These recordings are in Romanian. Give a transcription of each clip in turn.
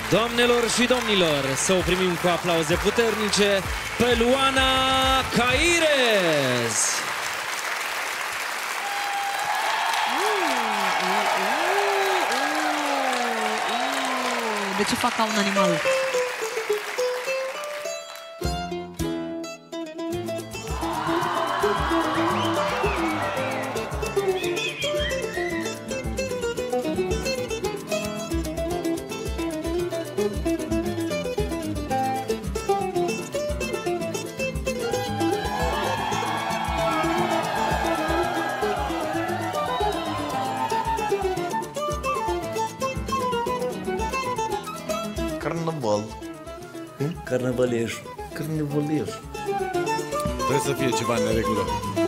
Doamnelor și domnilor, să o primim cu aplauze puternice pe Luana Cairez! De ce fac ca un animal? Carnaval. Carnavalej. Carnavalej. Trebuie să fie ceva în neregulă.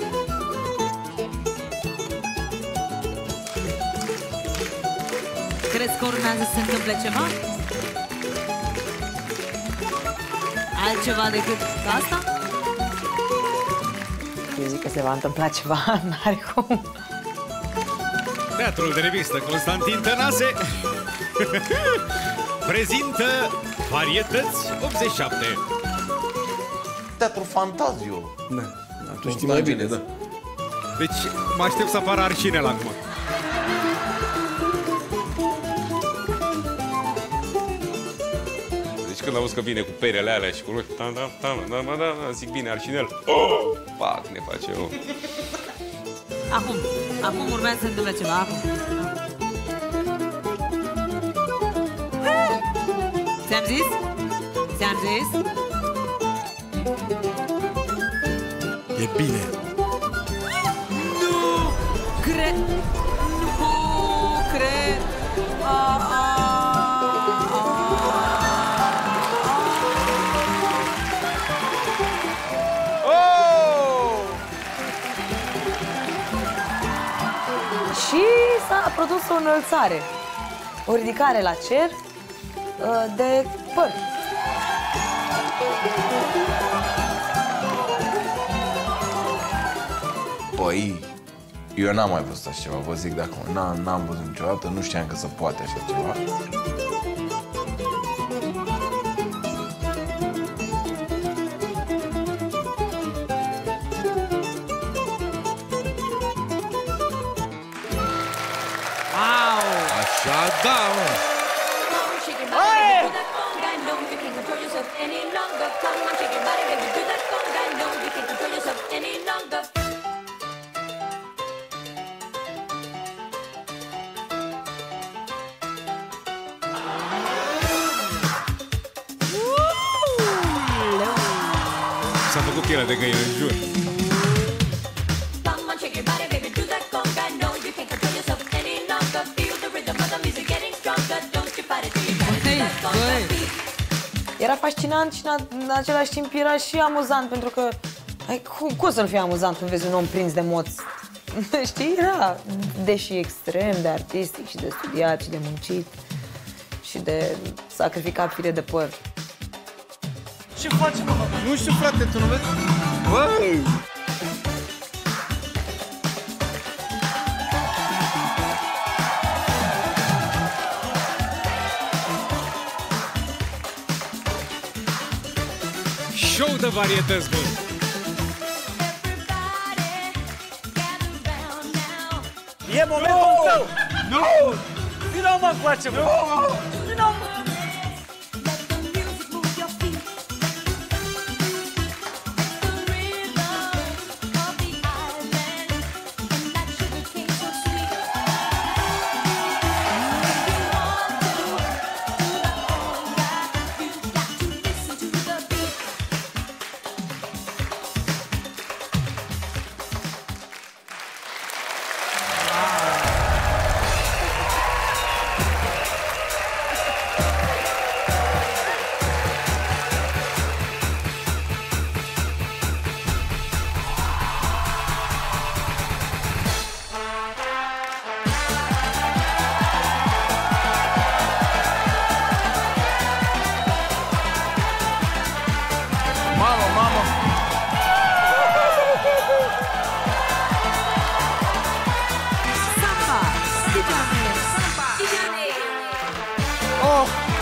Crezi că urmează să se întâmple ceva? Altceva decât asta? Eu zic că se va întâmpla ceva, n-are cum. Teatrul de revistă Constantin Tănase prezintă Varietăți 87. Teatru Fantazio. Da, tu știi mai bine, da. Deci mă aștept să apară Arșinel acum. Deci când auzi că vine cu perele alea și cu roși, zic bine Arșinel. Pac, ne face o... Acum urmează să se întâmple ceva, acum. Ți-am zis? Ți-am zis? E bine. Nu cred. Și s-a produs o înălțare, o ridicare la cer de păr. Păi, eu n-am mai văzut așa ceva, vă zic de acum. N-am văzut niciodată, nu știam că se poate așa ceva. Așa da, mă! S-a făcut pielea de găină, în jur. Era fascinant și în același timp era și amuzant, pentru că cum să nu fie amuzant când vezi un om prins de moț? Știi, era, deși extrem de artistic și de studiat și de muncit și de sacrificat fire de păr. Ce faci, mă? Nu știu, frate, tu nu vezi? Wow! Show de varietăți, bă! E momentul tău! Nu! Vino, mă, încoace, mă! Vino, mă! Oh!